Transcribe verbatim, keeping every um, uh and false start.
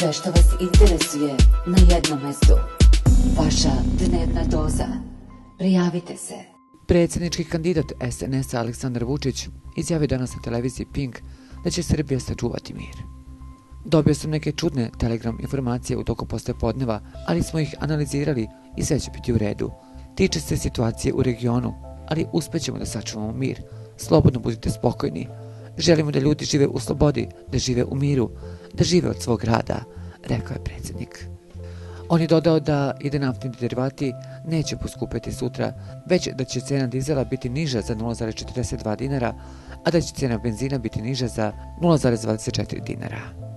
Sve što vas interesuje na jednom mestu. Vaša dnevna doza. Prijavite se. Predsjednički kandidat es en es a Aleksandar Vučić izjavio danas na televiziji Pink da će Srbija sačuvati mir. Dobio sam neke čudne telegram informacije u toku poslijepodneva, ali smo ih analizirali i sve će biti u redu. Tiče se situacije u regionu, ali uspećemo da sačuvamo mir. Slobodno budite spokojni. Želimo da ljudi žive u slobodi, da žive u miru, da žive od svog rada, rekao je predsjednik. On je dodao da i da naftni derivati neće poskupiti sutra, već da će cena dizela biti niža za nula zarez četrdeset dva dinara, a da će cena benzina biti niža za nula zarez dvadeset četiri dinara.